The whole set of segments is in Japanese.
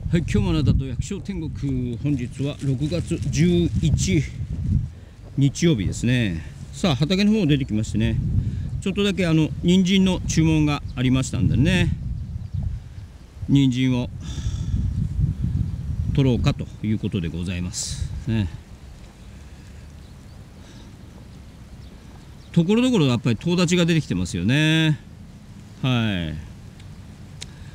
はい、今日もあなたと百姓天国、本日は6月11日曜日ですね。さあ、畑の方出てきましてね、ちょっとだけ人参の注文がありましたんでね、人参を取ろうかということでございますね。ところどころやっぱりとう立ちが出てきてますよね。はい。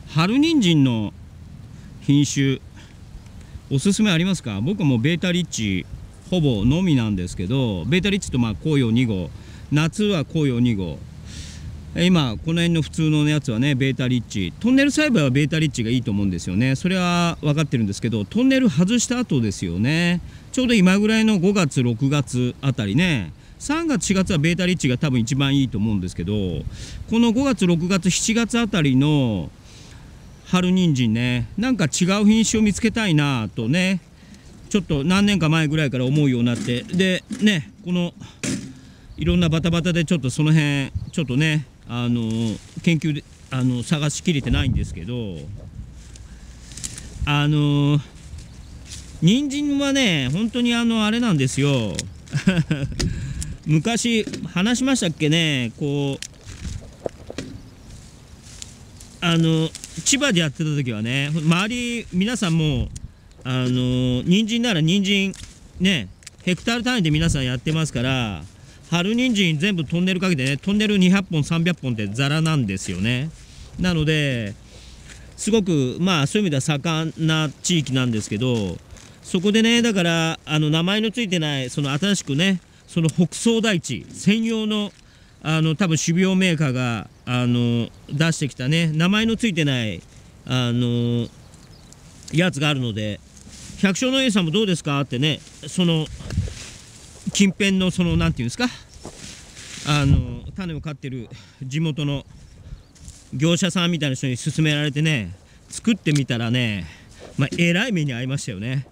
春人参の品種おすすめありますか？僕はもうベータリッチほぼのみなんですけど、ベータリッチと紅葉2号、夏は紅葉2号、今この辺の普通のやつはねベータリッチ、トンネル栽培はベータリッチがいいと思うんですよね。それは分かってるんですけど、トンネル外した後ですよね。ちょうど今ぐらいの5月6月あたりね、3月4月はベータリッチが多分一番いいと思うんですけど、この5月6月7月あたりの春人参ね、なんか違う品種を見つけたいなとね、ちょっと何年か前ぐらいから思うようになって、でね、このいろんなバタバタでちょっとその辺ちょっとね研究で探しきれてないんですけど、人参はね本当にあれなんですよ昔話しましたっけね、こう千葉でやってた時はね、周り皆さんも人参なら人参ねヘクタール単位で皆さんやってますから、春人参全部トンネルかけてね、トンネル200本300本ってザラなんですよね。なのですごくまあそういう意味では盛んな地域なんですけど、そこでねだから名前のついてないその新しくね、その北総大地専用の多分種苗メーカーが出してきたね名前のついてないやつがあるので、百姓の A さんもどうですかってね、その近辺のそのなんていうんですか、種を買ってる地元の業者さんみたいな人に勧められてね作ってみたらね、まあえらい目に遭いましたよね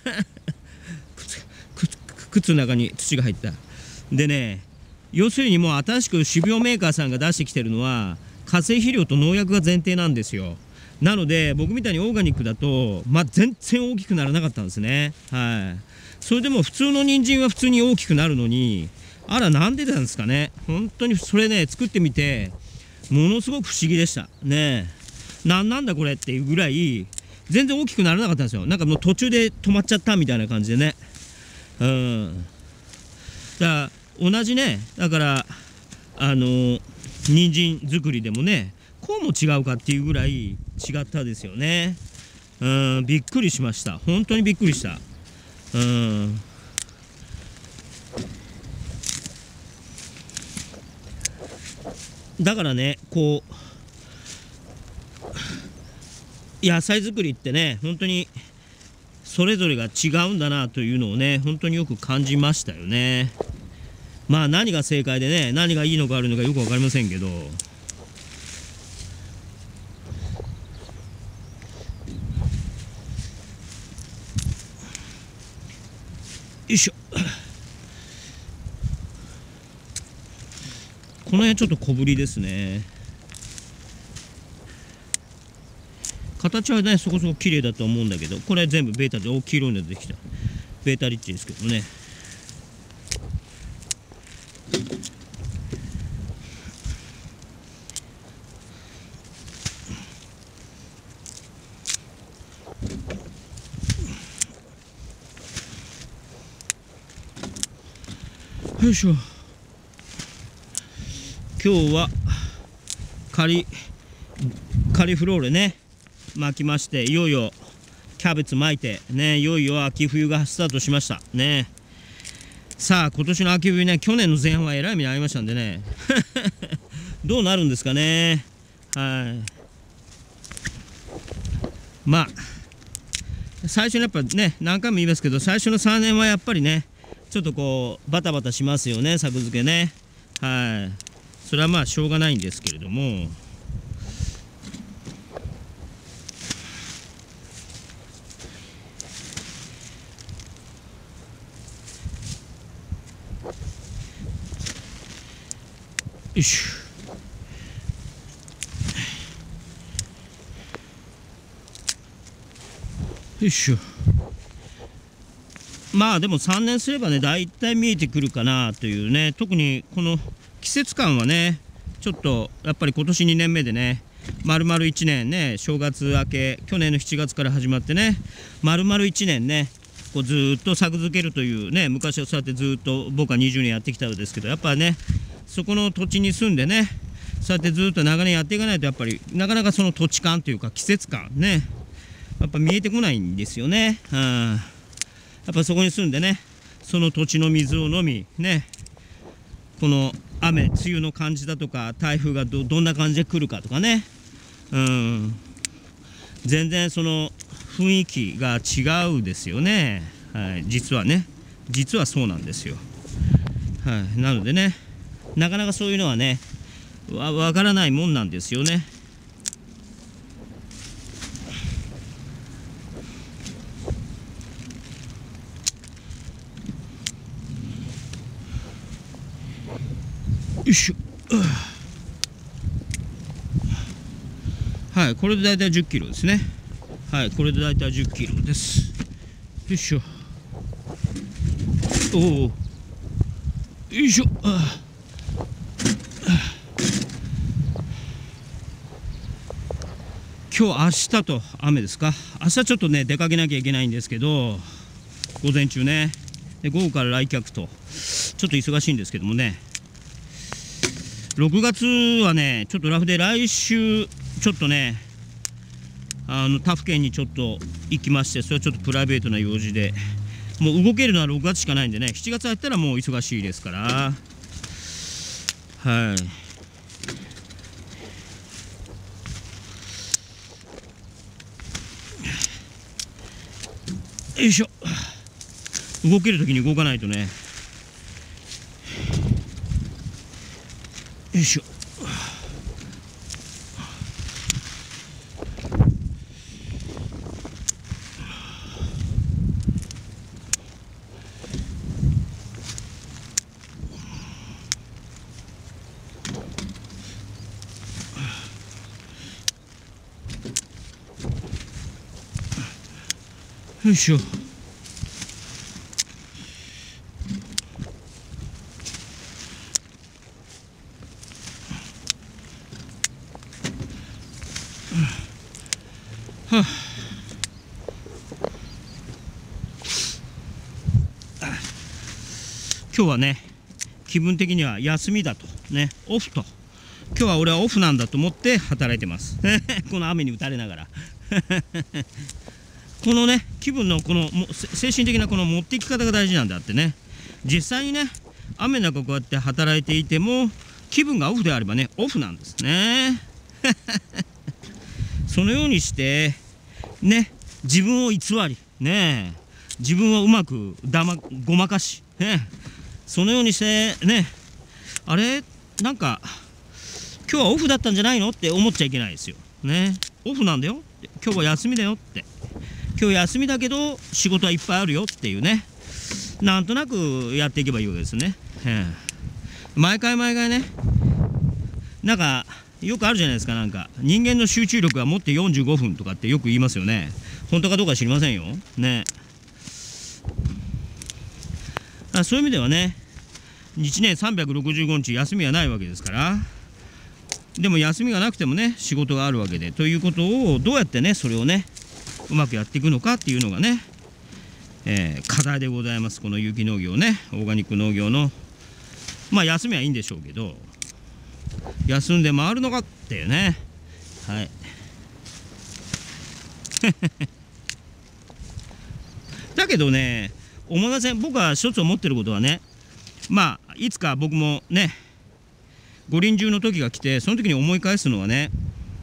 靴の中に土が入ったでね、要するにもう新しく種苗メーカーさんが出してきてるのは化成肥料と農薬が前提なんですよ。なので僕みたいにオーガニックだと全然大きくならなかったんですね。はい。それでも普通の人参は普通に大きくなるのに、あらなんでなんですかね。本当にそれね作ってみてものすごく不思議でしたね。なんだこれっていうぐらい全然大きくならなかったんですよ。なんかもう途中で止まっちゃったみたいな感じでね。だから同じね、だから人参作りでもねこうも違うかっていうぐらい違ったですよね。びっくりしました。本当にびっくりした。だからねこう野菜作りってね本当にそれぞれが違うんだなというのをね本当によく感じましたよね。まあ何が正解でね何がいいのか悪いのかよく分かりませんけど、よいしょ。この辺ちょっと小ぶりですね。形はねそこそこ綺麗だと思うんだけど、これ全部ベータで大きい色に出てきたベータリッチですけどね。よいしょ。今日はカリフローレね巻きまして、いよいよキャベツ巻いてね、いよいよ秋冬がスタートしましたね。さあ今年の秋冬ね、去年の前半はえらい目に遭いましたんでねどうなるんですかね。はい。まあ最初にやっぱね何回も言いますけど、最初の3年はやっぱりねちょっとこうバタバタしますよね、作付けね。はい。それはまあしょうがないんですけれども、よいしょ。 よいしょ。まあでも3年すればね、だいたい見えてくるかなというね。特にこの季節感はね、ちょっとやっぱり今年2年目でね、丸々1年ね、正月明け、去年の7月から始まってね、丸々1年ね、こうずーっと作付けるというね、昔はそうやってずっと僕は20年やってきたんですけど、やっぱね、そこの土地に住んでね、そうやってずっと長年やっていかないと、やっぱりなかなかその土地感というか季節感ね、やっぱ見えてこないんですよね。やっぱそこに住んでね、その土地の水を飲みね、この雨、梅雨の感じだとか、台風がどんな感じで来るかとかね、全然その雰囲気が違うですよね。はい、実はね、実はそうなんですよ。はい、なのでね、なかなかそういうのはね、わからないもんなんですよね。よいしょ。はい、これでだいたい10キロですね。はい、これでだいたい10キロです。よいしょ。おお。よいしょ。今日、明日と雨ですか。明日ちょっとね、出かけなきゃいけないんですけど、午前中ね。で、午後から来客と、ちょっと忙しいんですけどもね。6月はね、ちょっとラフで、来週、ちょっとね、他府県にちょっと行きまして、それはちょっとプライベートな用事で、もう動けるのは6月しかないんでね、7月入ったらもう忙しいですから、はい。よいしょ。動けるときに動かないとね。よいしょ。よいしょ。はあ、今日はね、気分的には休みだとね、オフと、今日は俺はオフなんだと思って働いてますこの雨に打たれながらこのね、気分のこの精神的なこの持っていき方が大事なんだってね。実際にね、雨の中こうやって働いていても気分がオフであればね、オフなんですねそのようにしてね、自分を偽りね、自分をうまくごまかしね、そのようにしてね、あれなんか今日はオフだったんじゃないのって思っちゃいけないですよね。オフなんだよ、今日は休みだよって、今日休みだけど仕事はいっぱいあるよっていうね、なんとなくやっていけばいいわけですね。毎回ね、なんかよくあるじゃないですか。なんか人間の集中力は持って45分とかってよく言いますよね。本当かどうか知りませんよね。そういう意味ではね、1年365日休みはないわけですから、でも休みがなくてもね、仕事があるわけで、ということをどうやってね、それをねうまくやっていくのかっていうのがね、課題でございます。この有機農業ね、オーガニック農業のまあ休みはいいんでしょうけど、休んで回るのかっていうね。はいだけどね、思いません？僕は一つ思ってることはね、まあいつか僕もね、五輪中の時が来て、その時に思い返すのはね、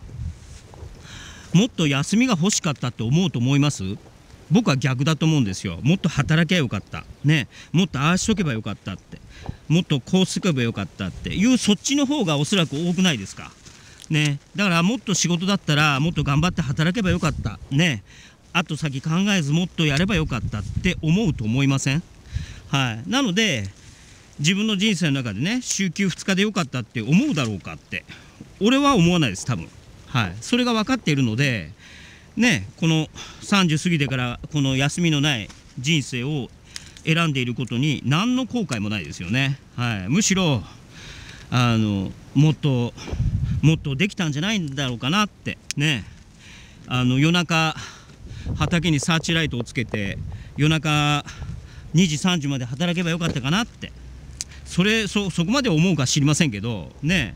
もっと休みが欲しかったって思うと思います？僕は逆だと思うんですよ。もっと働きゃよかったね、もっとああしとけばよかったって、もっとこうすればよかったっていう、そっちの方がおそらく多くないですかね。だからもっと仕事だったらもっと頑張って働けばよかったね、あと先考えずもっとやればよかったって思うと思いません？はい。なので自分の人生の中でね、週休2日でよかったって思うだろうかって、俺は思わないです、多分。はい。それが分かっているので、 ね、この30過ぎてからこの休みのない人生を選んでいることに何の後悔もないですよね。はい、むしろもっとできたんじゃないんだろうかなってね。夜中畑にサーチライトをつけて夜中2時3時まで働けばよかったかなって、そこまで思うか知りませんけどね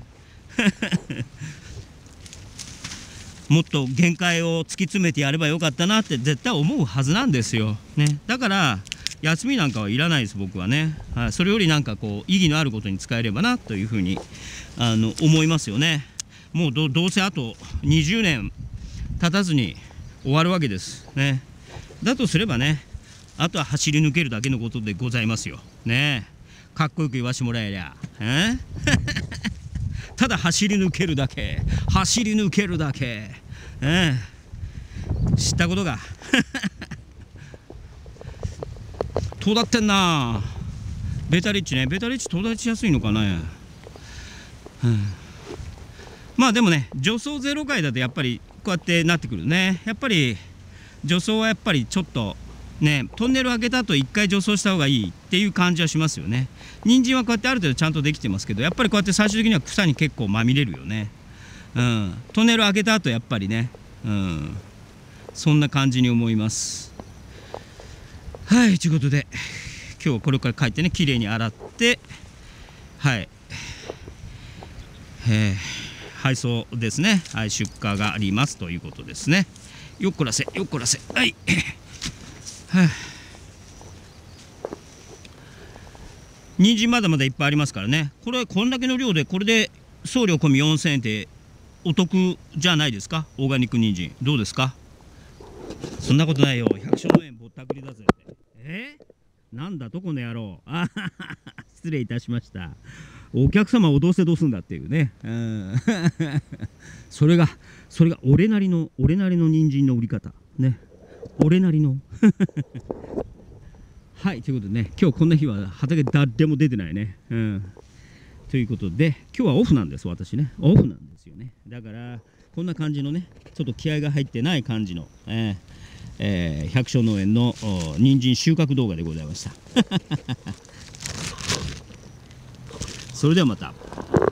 もっと限界を突き詰めてやればよかったなって絶対思うはずなんですよ、ね、だから休みなんかはいらないです僕はね、はい、それよりなんかこう意義のあることに使えればなというふうに思いますよね。もうどうせあと20年経たずに終わるわけですね。だとすればね、あとは走り抜けるだけのことでございますよね。かっこよく言わしてもらえりゃただ走り抜けるだけ、走り抜けるだけ、知ったことが遠だってんな。ベタリッチね、ベタリッチ遠立ちしやすいのかな、まあでもね、助走0回だとやっぱりこうやってなってくるね。やっぱり助走はやっぱりちょっとね、トンネル開けた後1回助走した方がいいっていう感じはしますよね。人参はこうやってある程度ちゃんとできてますけど、やっぱりこうやって最終的には草に結構まみれるよね。トンネル開けた後やっぱりね、そんな感じに思います。はい、ということで今日はこれから帰ってね、きれいに洗って、はい、配送ですね、はい、出荷がありますということですね。よっこらせよっこらせ、はい人参まだまだいっぱいありますからね。こんだけの量でこれで送料込み4000円ってお得じゃないですか。オーガニック人参どうですか。そんなことないよ、百姓農園ぼったくりだぜって。なんだとこの野郎失礼いたしました。お客様をどうせどうすんだっていうね、それが俺なりの人参の売り方ね、俺なりのはい、ということでね、今日こんな日は畑誰も出てないね、ということで今日はオフなんです。私ね、オフなんですよね。だからこんな感じのね、ちょっと気合が入ってない感じの、百姓農園の人参収穫動画でございましたそれではまた。